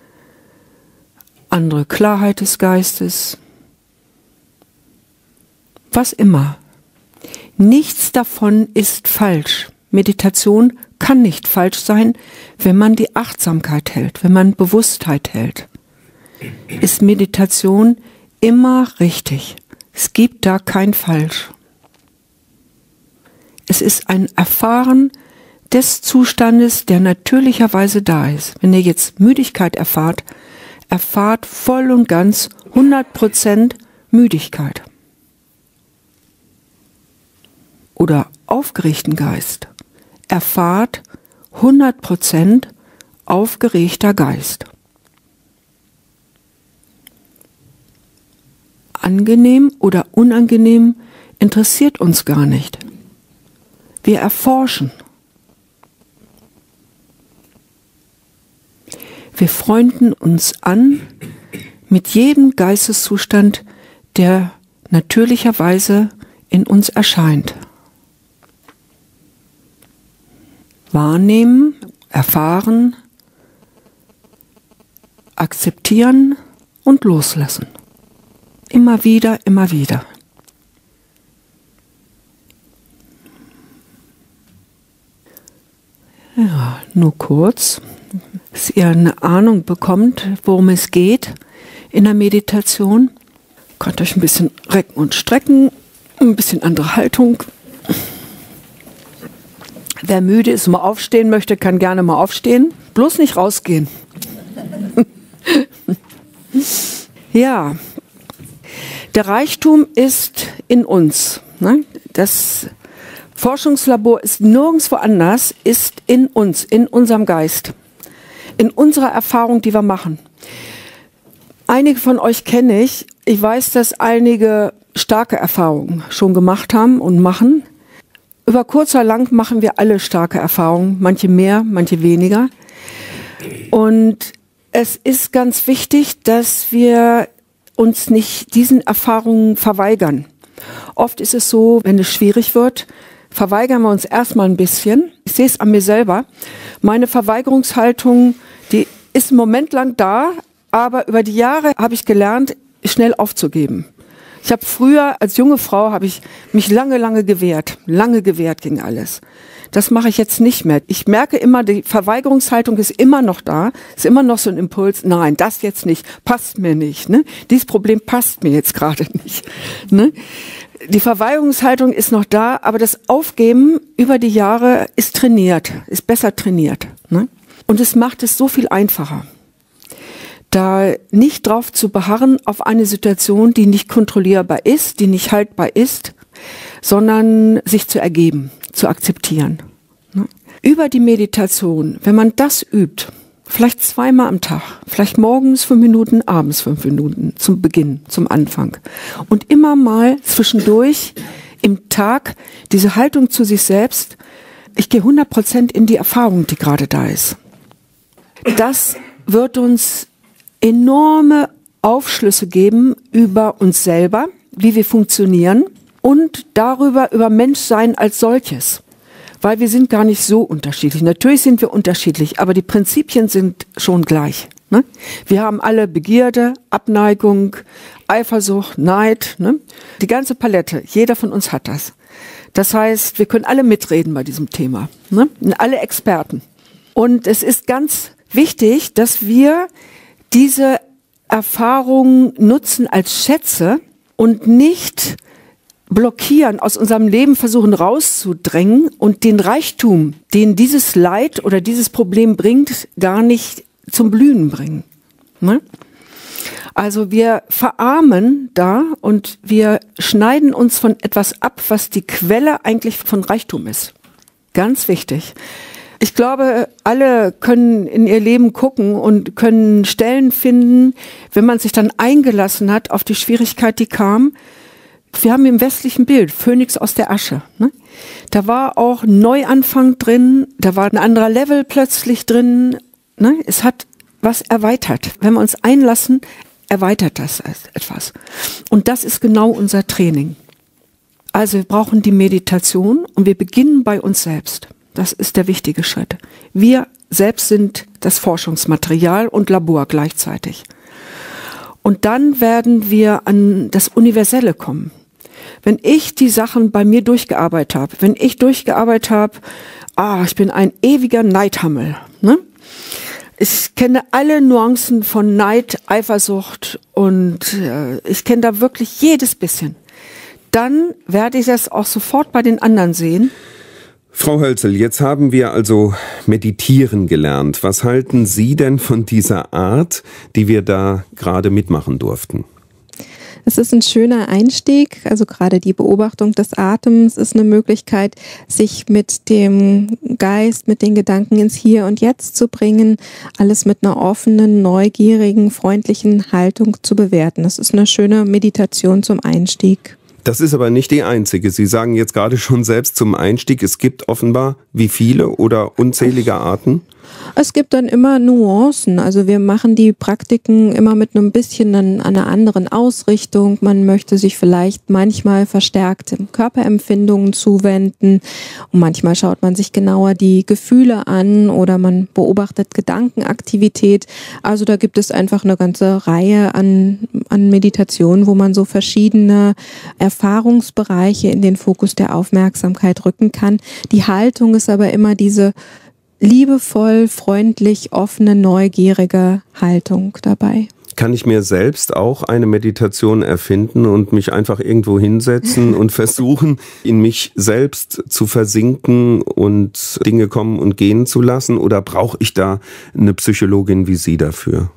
andere Klarheit des Geistes. Was immer. Nichts davon ist falsch. Meditation kann nicht falsch sein, wenn man die Achtsamkeit hält, wenn man Bewusstheit hält. Ist Meditation immer richtig. Es gibt da kein Falsch. Es ist ein Erfahren des Zustandes, der natürlicherweise da ist. Wenn ihr jetzt Müdigkeit erfahrt, erfahrt voll und ganz 100% Müdigkeit. Oder aufgeregten Geist. Erfahrt 100% aufgeregter Geist. Angenehm oder unangenehm interessiert uns gar nicht. Wir erforschen. Wir freunden uns an mit jedem Geisteszustand, der natürlicherweise in uns erscheint. Wahrnehmen, erfahren, akzeptieren und loslassen. Immer wieder, immer wieder. Ja, nur kurz, dass ihr eine Ahnung bekommt, worum es geht in der Meditation. Ihr könnt euch ein bisschen recken und strecken, ein bisschen andere Haltung. Wer müde ist und mal aufstehen möchte, kann gerne mal aufstehen. Bloß nicht rausgehen. Ja, der Reichtum ist in uns. Das Forschungslabor ist nirgendwo anders, ist in uns, in unserem Geist, in unserer Erfahrung, die wir machen. Einige von euch kenne ich. Ich weiß, dass einige starke Erfahrungen schon gemacht haben und machen. Über kurz oder lang machen wir alle starke Erfahrungen, manche mehr, manche weniger. Und es ist ganz wichtig, dass wir uns nicht diesen Erfahrungen verweigern. Oft ist es so, wenn es schwierig wird, verweigern wir uns erstmal ein bisschen. Ich sehe es an mir selber. Meine Verweigerungshaltung, die ist einen Moment lang da, aber über die Jahre habe ich gelernt, schnell aufzugeben. Ich habe früher, als junge Frau, habe ich mich lange gewehrt gegen alles. Das mache ich jetzt nicht mehr. Ich merke immer, die Verweigerungshaltung ist immer noch da, ist immer noch so ein Impuls, nein, das jetzt nicht, passt mir nicht. Ne? Dieses Problem passt mir jetzt gerade nicht. Ne? Die Verweigerungshaltung ist noch da, aber das Aufgeben über die Jahre ist trainiert, ist besser trainiert. Ne? Und es macht es so viel einfacher. Da nicht drauf zu beharren auf eine Situation, die nicht kontrollierbar ist, die nicht haltbar ist, sondern sich zu ergeben, zu akzeptieren. Über die Meditation, wenn man das übt, Vielleicht 2-mal am Tag. Vielleicht morgens 5 Minuten, abends 5 Minuten zum Beginn, zum Anfang. Und immer mal zwischendurch im Tag diese Haltung zu sich selbst. Ich gehe 100% in die Erfahrung, die gerade da ist. Das wird uns enorme Aufschlüsse geben über uns selber, wie wir funktionieren und darüber, über Menschsein als solches. Weil wir sind gar nicht so unterschiedlich. Natürlich sind wir unterschiedlich, aber die Prinzipien sind schon gleich. Ne? Wir haben alle Begierde, Abneigung, Eifersucht, Neid. Ne? Die ganze Palette. Jeder von uns hat das. Das heißt, wir können alle mitreden bei diesem Thema. Ne? Alle Experten. Und es ist ganz wichtig, dass wir diese Erfahrungen nutzen als Schätze und nicht blockieren, aus unserem Leben versuchen rauszudrängen und den Reichtum, den dieses Leid oder dieses Problem bringt, gar nicht zum Blühen bringen. Ne? Also wir verarmen da und wir schneiden uns von etwas ab, was die Quelle eigentlich von Reichtum ist. Ganz wichtig. Ich glaube, alle können in ihr Leben gucken und können Stellen finden, wenn man sich dann eingelassen hat auf die Schwierigkeit, die kam. Wir haben im westlichen Bild Phönix aus der Asche. Ne? Da war auch Neuanfang drin, da war ein anderer Level plötzlich drin. Ne? Es hat was erweitert. Wenn wir uns einlassen, erweitert das etwas. Und das ist genau unser Training. Also wir brauchen die Meditation und wir beginnen bei uns selbst. Das ist der wichtige Schritt. Wir selbst sind das Forschungsmaterial und Labor gleichzeitig. Und dann werden wir an das Universelle kommen. Wenn ich die Sachen bei mir durchgearbeitet habe, ich bin ein ewiger Neidhammel. Ne? Ich kenne alle Nuancen von Neid, Eifersucht und ich kenne da wirklich jedes bisschen. Dann werde ich das auch sofort bei den anderen sehen. Frau Hölzel, jetzt haben wir also meditieren gelernt. Was halten Sie denn von dieser Art, die wir da gerade mitmachen durften? Es ist ein schöner Einstieg, also gerade die Beobachtung des Atems ist eine Möglichkeit, sich mit dem Geist, mit den Gedanken ins Hier und Jetzt zu bringen, alles mit einer offenen, neugierigen, freundlichen Haltung zu bewerten. Das ist eine schöne Meditation zum Einstieg. Das ist aber nicht die einzige. Sie sagen jetzt gerade schon selbst zum Einstieg, es gibt offenbar wie viele oder unzählige Arten? Es gibt dann immer Nuancen. Also wir machen die Praktiken immer mit einem bisschen einer anderen Ausrichtung. Man möchte sich vielleicht manchmal verstärkt Körperempfindungen zuwenden und manchmal schaut man sich genauer die Gefühle an oder man beobachtet Gedankenaktivität. Also da gibt es einfach eine ganze Reihe an Meditationen, wo man so verschiedene Erfahrungsbereiche in den Fokus der Aufmerksamkeit rücken kann. Die Haltung ist aber immer diese liebevoll, freundlich, offene, neugierige Haltung dabei. Kann ich mir selbst auch eine Meditation erfinden und mich einfach irgendwo hinsetzen und versuchen, in mich selbst zu versinken und Dinge kommen und gehen zu lassen? Oder brauche ich da eine Psychologin wie Sie dafür?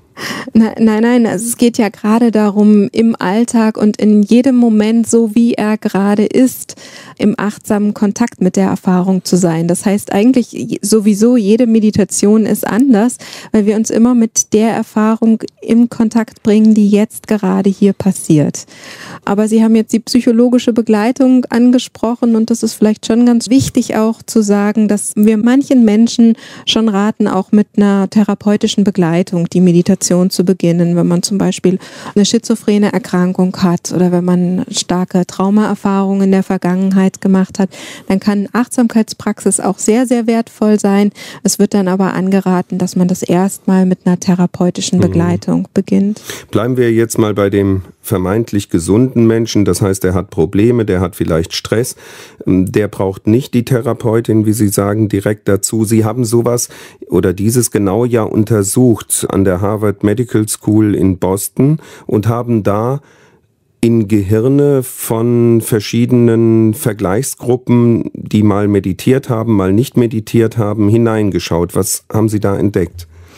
Nein, also es geht ja gerade darum, im Alltag und in jedem Moment, so wie er gerade ist, im achtsamen Kontakt mit der Erfahrung zu sein. Das heißt eigentlich sowieso, jede Meditation ist anders, weil wir uns immer mit der Erfahrung im Kontakt bringen, die jetzt gerade hier passiert. Aber Sie haben jetzt die psychologische Begleitung angesprochen und das ist vielleicht schon ganz wichtig auch zu sagen, dass wir manchen Menschen schon raten, auch mit einer therapeutischen Begleitung die Meditation zu beginnen, wenn man zum Beispiel eine schizophrene Erkrankung hat oder wenn man starke Traumaerfahrungen in der Vergangenheit gemacht hat, dann kann Achtsamkeitspraxis auch sehr, sehr wertvoll sein. Es wird dann aber angeraten, dass man das erstmal mit einer therapeutischen Begleitung beginnt. Bleiben wir jetzt mal bei dem vermeintlich gesunden Menschen, das heißt, der hat Probleme, der hat vielleicht Stress, der braucht nicht die Therapeutin, wie Sie sagen, direkt dazu. Sie haben sowas oder dieses genau ja untersucht an der Harvard Medical School in Boston und haben da in Gehirne von verschiedenen Vergleichsgruppen, die mal meditiert haben, mal nicht meditiert haben, hineingeschaut. Was haben Sie da entdeckt?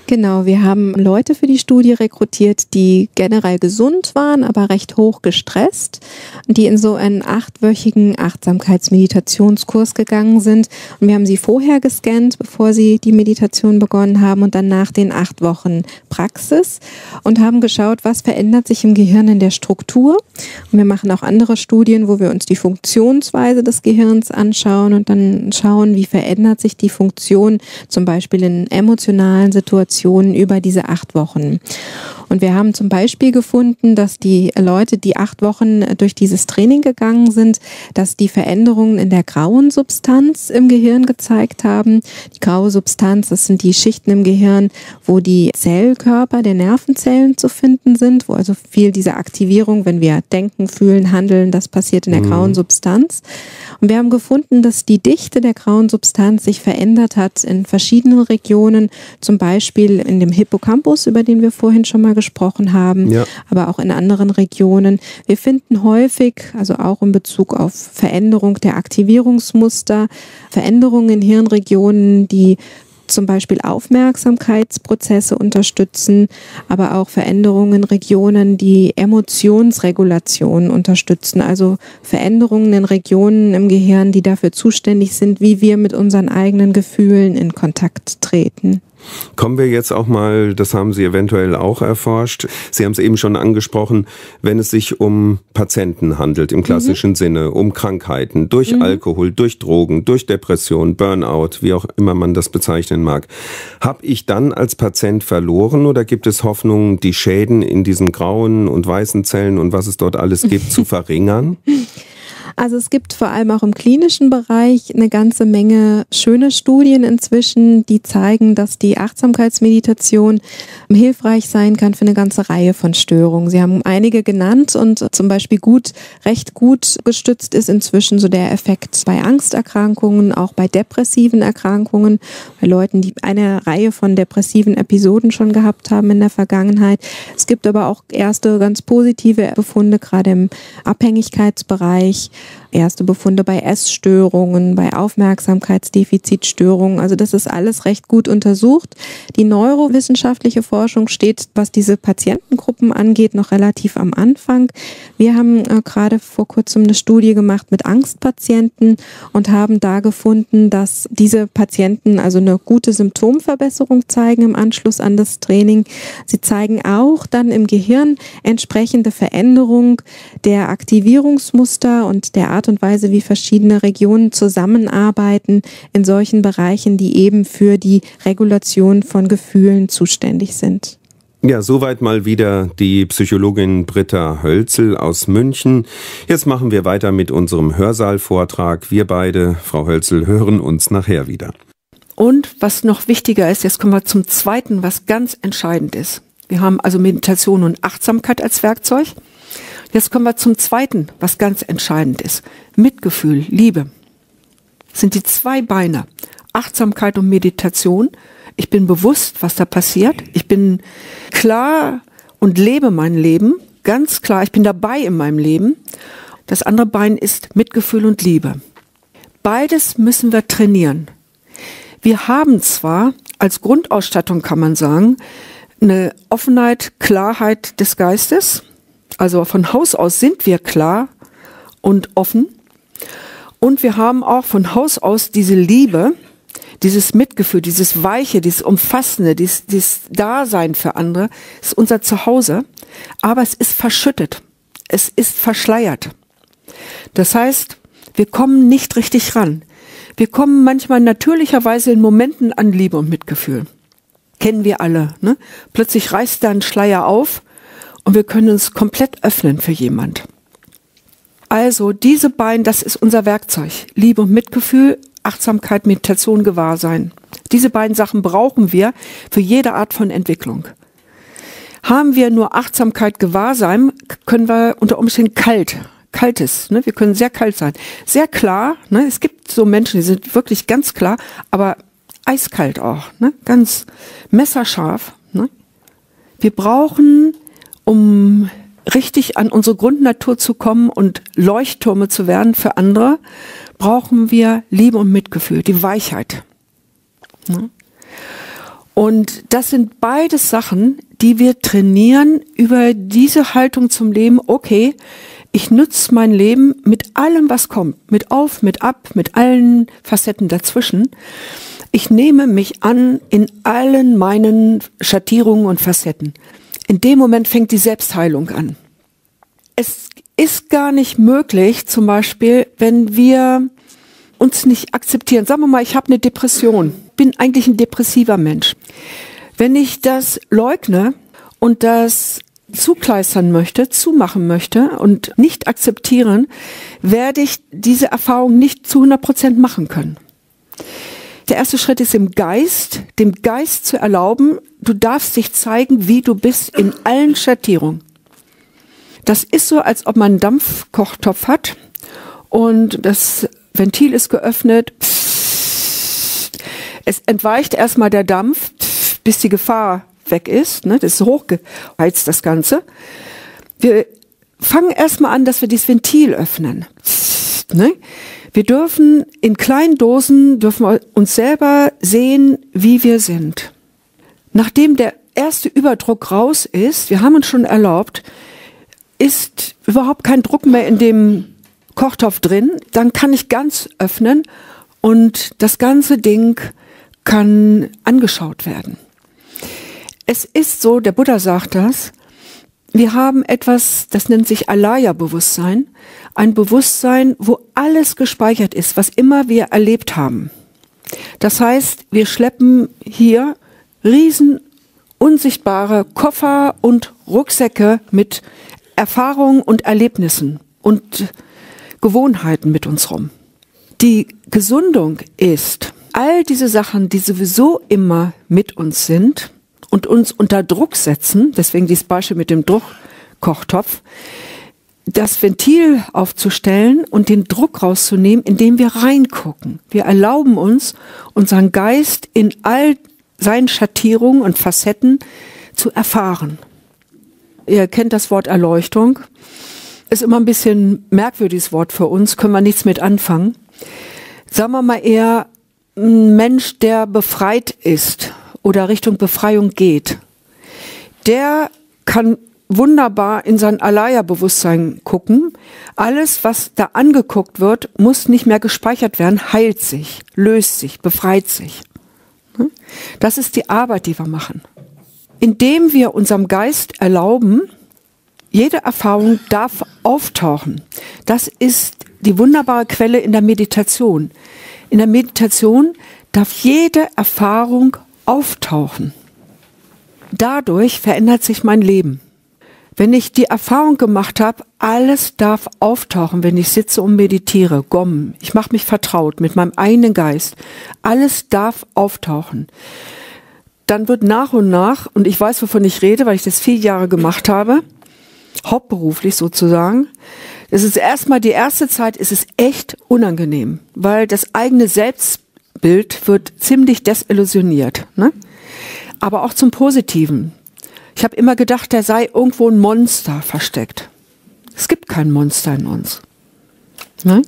Genau, wir haben Leute für die Studie rekrutiert, die generell gesund waren, aber recht hoch gestresst, die in so einen 8-wöchigen Achtsamkeitsmeditationskurs gegangen sind. Und wir haben sie vorher gescannt, bevor sie die Meditation begonnen haben, und dann nach den 8 Wochen Praxis und haben geschaut, was verändert sich im Gehirn in der Struktur. Und wir machen auch andere Studien, wo wir uns die Funktionsweise des Gehirns anschauen und dann schauen, wie verändert sich die Funktion zum Beispiel in emotionalen Situationen über diese 8 Wochen. Und wir haben zum Beispiel gefunden, dass die Leute, die 8 Wochen durch dieses Training gegangen sind, dass die Veränderungen in der grauen Substanz im Gehirn gezeigt haben. Die graue Substanz, das sind die Schichten im Gehirn, wo die Zellkörper der Nervenzellen zu finden sind, wo also viel diese Aktivierung, wenn wir denken, fühlen, handeln, das passiert in der grauen Substanz. Und wir haben gefunden, dass die Dichte der grauen Substanz sich verändert hat in verschiedenen Regionen, zum Beispiel in dem Hippocampus, über den wir vorhin schon mal gesprochen haben, aber auch in anderen Regionen. Wir finden häufig, also auch in Bezug auf Veränderung der Aktivierungsmuster, Veränderungen in Hirnregionen, die zum Beispiel Aufmerksamkeitsprozesse unterstützen, aber auch Veränderungen in Regionen, die Emotionsregulation unterstützen, also Veränderungen in Regionen im Gehirn, die dafür zuständig sind, wie wir mit unseren eigenen Gefühlen in Kontakt treten. Kommen wir jetzt auch mal, das haben Sie eventuell auch erforscht, Sie haben es eben schon angesprochen, wenn es sich um Patienten handelt, im klassischen Sinne, um Krankheiten, durch Alkohol, durch Drogen, durch Depression, Burnout, wie auch immer man das bezeichnen mag. Habe ich dann als Patient verloren oder gibt es Hoffnung, die Schäden in diesen grauen und weißen Zellen und was es dort alles gibt, zu verringern? Also es gibt vor allem auch im klinischen Bereich eine ganze Menge schöne Studien inzwischen, die zeigen, dass die Achtsamkeitsmeditation hilfreich sein kann für eine ganze Reihe von Störungen. Sie haben einige genannt und zum Beispiel recht gut gestützt ist inzwischen so der Effekt bei Angsterkrankungen, auch bei depressiven Erkrankungen, bei Leuten, die eine Reihe von depressiven Episoden schon gehabt haben in der Vergangenheit. Es gibt aber auch erste ganz positive Befunde, gerade im Abhängigkeitsbereich. Erste Befunde bei Essstörungen, bei Aufmerksamkeitsdefizitstörungen. Also das ist alles recht gut untersucht. Die neurowissenschaftliche Forschung steht, was diese Patientengruppen angeht, noch relativ am Anfang. Wir haben gerade vor kurzem eine Studie gemacht mit Angstpatienten und haben da gefunden, dass diese Patienten also eine gute Symptomverbesserung zeigen im Anschluss an das Training. Sie zeigen auch dann im Gehirn entsprechende Veränderung der Aktivierungsmuster und der Art und Weise, wie verschiedene Regionen zusammenarbeiten in solchen Bereichen, die eben für die Regulation von Gefühlen zuständig sind. Ja, soweit mal wieder die Psychologin Britta Hölzel aus München. Jetzt machen wir weiter mit unserem Hörsaalvortrag. Wir beide, Frau Hölzel, hören uns nachher wieder. Und was noch wichtiger ist, jetzt kommen wir zum Zweiten, was ganz entscheidend ist. Wir haben also Meditation und Achtsamkeit als Werkzeug. Jetzt kommen wir zum Zweiten, was ganz entscheidend ist. Mitgefühl, Liebe. Das sind die 2 Beine. Achtsamkeit und Meditation. Ich bin bewusst, was da passiert. Ich bin klar und lebe mein Leben. Ganz klar, ich bin dabei in meinem Leben. Das andere Bein ist Mitgefühl und Liebe. Beides müssen wir trainieren. Wir haben zwar als Grundausstattung, kann man sagen, eine Offenheit, Klarheit des Geistes. Also von Haus aus sind wir klar und offen. Und wir haben auch von Haus aus diese Liebe, dieses Mitgefühl, dieses Weiche, dieses Umfassende, dieses Dasein für andere, ist unser Zuhause. Aber es ist verschüttet. Es ist verschleiert. Das heißt, wir kommen nicht richtig ran. Wir kommen manchmal natürlicherweise in Momenten an Liebe und Mitgefühl. Kennen wir alle, ne? Plötzlich reißt da ein Schleier auf. Und wir können uns komplett öffnen für jemand. Also diese beiden, das ist unser Werkzeug. Liebe und Mitgefühl, Achtsamkeit, Meditation, Gewahrsein. Diese beiden Sachen brauchen wir für jede Art von Entwicklung. Haben wir nur Achtsamkeit, Gewahrsein, können wir unter Umständen kaltes, ne? Wir können sehr kalt sein. Sehr klar, ne? Es gibt so Menschen, die sind wirklich ganz klar, aber eiskalt auch, ne? Ganz messerscharf. Ne? Wir brauchen, um richtig an unsere Grundnatur zu kommen und Leuchttürme zu werden für andere, brauchen wir Liebe und Mitgefühl, die Weichheit. Und das sind beides Sachen, die wir trainieren über diese Haltung zum Leben. Okay, ich nutze mein Leben mit allem, was kommt. Mit auf, mit ab, mit allen Facetten dazwischen. Ich nehme mich an in allen meinen Schattierungen und Facetten. In dem Moment fängt die Selbstheilung an. Es ist gar nicht möglich, zum Beispiel, wenn wir uns nicht akzeptieren. Sagen wir mal, ich habe eine Depression, bin eigentlich ein depressiver Mensch. Wenn ich das leugne und das zukleistern möchte, zumachen möchte und nicht akzeptieren, werde ich diese Erfahrung nicht zu 100% machen können. Der erste Schritt ist dem Geist zu erlauben, du darfst dich zeigen, wie du bist in allen Schattierungen. Das ist so, als ob man einen Dampfkochtopf hat und das Ventil ist geöffnet. Es entweicht erstmal der Dampf, bis die Gefahr weg ist. Das ist hochgeheizt, das Ganze. Wir fangen erstmal an, dass wir dieses Ventil öffnen. Wir dürfen in kleinen Dosen, dürfen wir uns selber sehen, wie wir sind. Nachdem der erste Überdruck raus ist, wir haben uns schon erlaubt, ist überhaupt kein Druck mehr in dem Kochtopf drin, dann kann ich ganz öffnen und das ganze Ding kann angeschaut werden. Es ist so, der Buddha sagt das, wir haben etwas, das nennt sich Alaya-Bewusstsein, ein Bewusstsein, wo alles gespeichert ist, was immer wir erlebt haben. Das heißt, wir schleppen hier riesen unsichtbare Koffer und Rucksäcke mit Erfahrungen und Erlebnissen und Gewohnheiten mit uns rum. Die Gesundung ist, all diese Sachen, die sowieso immer mit uns sind und uns unter Druck setzen, deswegen dieses Beispiel mit dem Druckkochtopf, das Ventil aufzustellen und den Druck rauszunehmen, indem wir reingucken. Wir erlauben uns, unseren Geist in all seinen Schattierungen und Facetten zu erfahren. Ihr kennt das Wort Erleuchtung. Ist immer ein bisschen merkwürdiges Wort für uns, können wir nichts mit anfangen. Sagen wir mal eher ein Mensch, der befreit ist oder Richtung Befreiung geht. Der kann wunderbar in sein Alaya-Bewusstsein gucken. Alles, was da angeguckt wird, muss nicht mehr gespeichert werden, heilt sich, löst sich, befreit sich. Das ist die Arbeit, die wir machen. Indem wir unserem Geist erlauben, jede Erfahrung darf auftauchen. Das ist die wunderbare Quelle in der Meditation. In der Meditation darf jede Erfahrung auftauchen. Dadurch verändert sich mein Leben. Wenn ich die Erfahrung gemacht habe, alles darf auftauchen, wenn ich sitze und meditiere, Gom, ich mache mich vertraut mit meinem eigenen Geist, alles darf auftauchen. Dann wird nach und nach, und ich weiß, wovon ich rede, weil ich das 4 Jahre gemacht habe, hauptberuflich sozusagen, das ist erstmal die erste Zeit, ist es echt unangenehm, weil das eigene Selbstbild wird ziemlich desillusioniert, ne? Aber auch zum Positiven. Ich habe immer gedacht, da sei irgendwo ein Monster versteckt. Es gibt kein Monster in uns. Ne?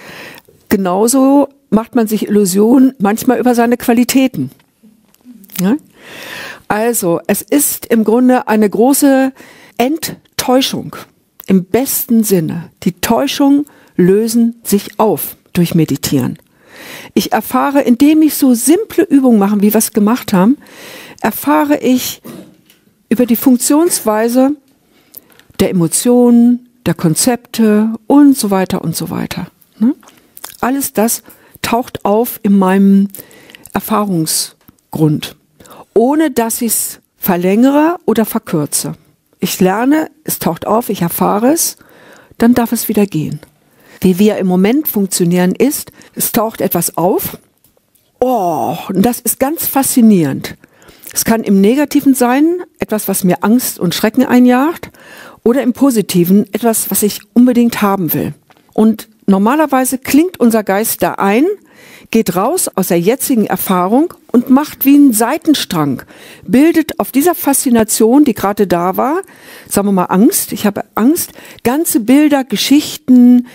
Genauso macht man sich Illusionen manchmal über seine Qualitäten. Ne? Also, es ist im Grunde eine große Enttäuschung. Im besten Sinne. Die Täuschungen lösen sich auf durch Meditieren. Ich erfahre, indem ich so simple Übungen mache, wie wir es gemacht haben, erfahre ich über die Funktionsweise der Emotionen, der Konzepte und so weiter und so weiter. Alles das taucht auf in meinem Erfahrungsgrund, ohne dass ich es verlängere oder verkürze. Ich lerne, es taucht auf, ich erfahre es, dann darf es wieder gehen. Wie wir im Moment funktionieren ist, es taucht etwas auf. Oh, und das ist ganz faszinierend. Es kann im Negativen sein, etwas, was mir Angst und Schrecken einjagt, oder im Positiven, etwas, was ich unbedingt haben will. Und normalerweise klingt unser Geist da ein, geht raus aus der jetzigen Erfahrung und macht wie einen Seitenstrang, bildet auf dieser Faszination, die gerade da war, sagen wir mal Angst, ich habe Angst, ganze Bilder, Geschichten,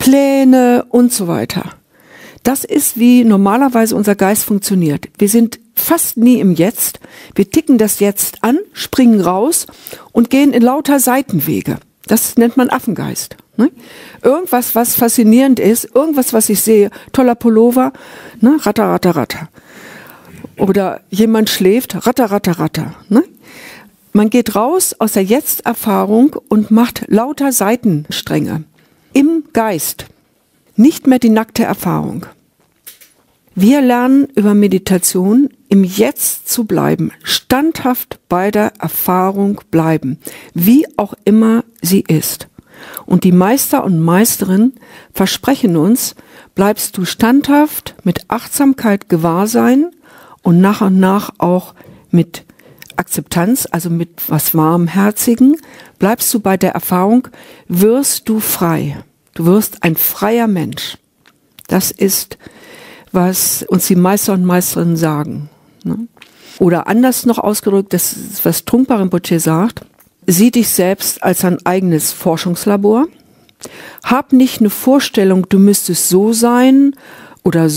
Pläne und so weiter. Das ist, wie normalerweise unser Geist funktioniert. Wir sind fast nie im Jetzt. Wir ticken das Jetzt an, springen raus und gehen in lauter Seitenwege. Das nennt man Affengeist. Ne? Irgendwas, was faszinierend ist, irgendwas, was ich sehe, toller Pullover, ne? Ratter, ratter, ratter. Oder jemand schläft, ratter, ratter, ratter. Ne? Man geht raus aus der Jetzt-Erfahrung und macht lauter Seitenstränge im Geist. Nicht mehr die nackte Erfahrung. Wir lernen über Meditation im Jetzt zu bleiben, standhaft bei der Erfahrung bleiben, wie auch immer sie ist. Und die Meister und Meisterinnen versprechen uns, bleibst du standhaft mit Achtsamkeit, Gewahrsein und nach auch mit Akzeptanz, also mit was Warmherzigen, bleibst du bei der Erfahrung, wirst du frei. Du wirst ein freier Mensch. Das ist, was uns die Meister und Meisterinnen sagen. Oder anders noch ausgedrückt, das ist, was Trungpa Rinpoche sagt, sieh dich selbst als ein eigenes Forschungslabor. Hab nicht eine Vorstellung, du müsstest so sein oder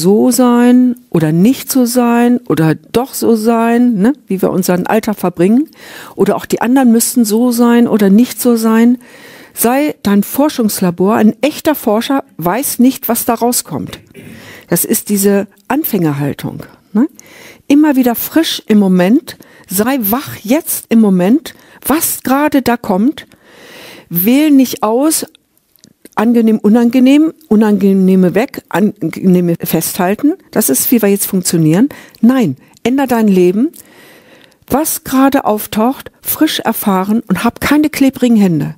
nicht so sein oder doch so sein, ne? Wie wir unseren Alltag verbringen. Oder auch die anderen müssten so sein oder nicht so sein. Sei dein Forschungslabor, ein echter Forscher weiß nicht, was da rauskommt. Das ist diese Anfängerhaltung. Ne? Immer wieder frisch im Moment, sei wach jetzt im Moment, was gerade da kommt. Wähl nicht aus, angenehm, unangenehme weg, angenehme festhalten. Das ist, wie wir jetzt funktionieren. Nein, änder dein Leben. Was gerade auftaucht, frisch erfahren und hab keine klebrigen Hände.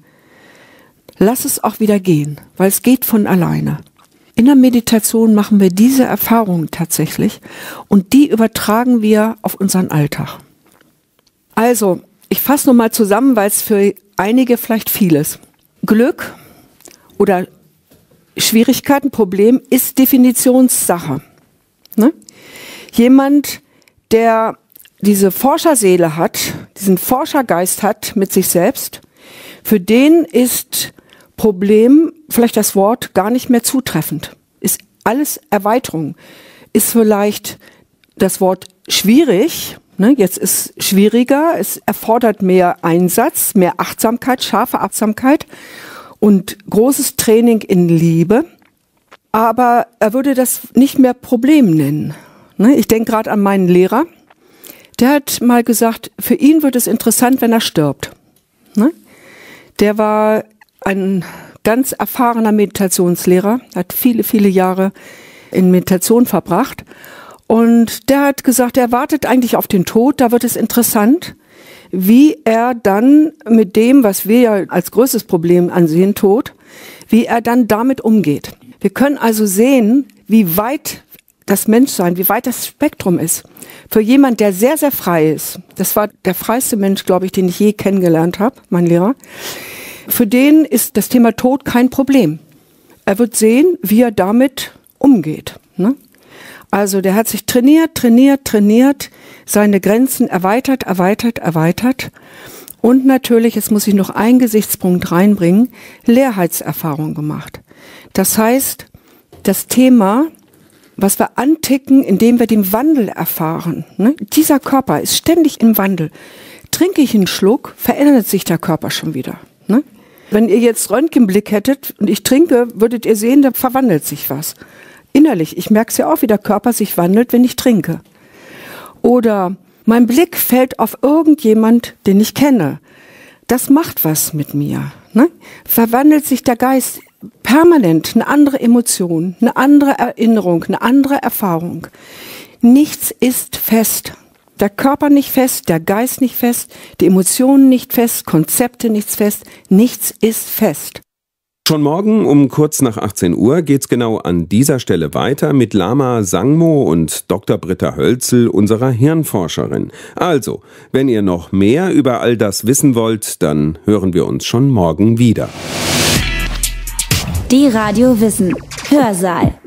Lass es auch wieder gehen, weil es geht von alleine. In der Meditation machen wir diese Erfahrungen tatsächlich und die übertragen wir auf unseren Alltag. Also, ich fasse nochmal zusammen, weil es für einige vielleicht viel ist. Glück oder Schwierigkeiten, Problem ist Definitionssache. Ne? Jemand, der diese Forscherseele hat, diesen Forschergeist hat mit sich selbst, für den ist Problem, vielleicht das Wort, gar nicht mehr zutreffend. Ist alles Erweiterung. Ist vielleicht das Wort schwierig, ne? Jetzt ist schwieriger, es erfordert mehr Einsatz, mehr Achtsamkeit, scharfe Achtsamkeit und großes Training in Liebe. Aber er würde das nicht mehr Problem nennen. Ne? Ich denke gerade an meinen Lehrer. Der hat mal gesagt, für ihn wird es interessant, wenn er stirbt. Ne? Der war ein ganz erfahrener Meditationslehrer, hat viele, viele Jahre in Meditation verbracht. Und der hat gesagt, er wartet eigentlich auf den Tod, da wird es interessant, wie er dann mit dem, was wir ja als größtes Problem ansehen, Tod, wie er dann damit umgeht. Wir können also sehen, wie weit das Menschsein, wie weit das Spektrum ist. Für jemand, der sehr, sehr frei ist, das war der freiste Mensch, glaube ich, den ich je kennengelernt habe, mein Lehrer, für den ist das Thema Tod kein Problem. Er wird sehen, wie er damit umgeht. Ne? Also der hat sich trainiert, seine Grenzen erweitert. Und natürlich, jetzt muss ich noch einen Gesichtspunkt reinbringen, Leerheitserfahrung gemacht. Das heißt, das Thema, was wir anticken, indem wir den Wandel erfahren. Ne? Dieser Körper ist ständig im Wandel. Trinke ich einen Schluck, verändert sich der Körper schon wieder. Ne? Wenn ihr jetzt Röntgenblick hättet und ich trinke, würdet ihr sehen, da verwandelt sich was. Innerlich, ich merke es ja auch, wie der Körper sich wandelt, wenn ich trinke. Oder mein Blick fällt auf irgendjemand, den ich kenne. Das macht was mit mir. Ne? Verwandelt sich der Geist permanent, eine andere Emotion, eine andere Erinnerung, eine andere Erfahrung. Nichts ist fest. Der Körper nicht fest, der Geist nicht fest, die Emotionen nicht fest, Konzepte nicht fest, nichts ist fest. Schon morgen um kurz nach 18 Uhr geht's genau an dieser Stelle weiter mit Lama Sangmo und Dr. Britta Hölzel, unserer Hirnforscherin. Also, wenn ihr noch mehr über all das wissen wollt, dann hören wir uns schon morgen wieder. Die Radio Wissen Hörsaal.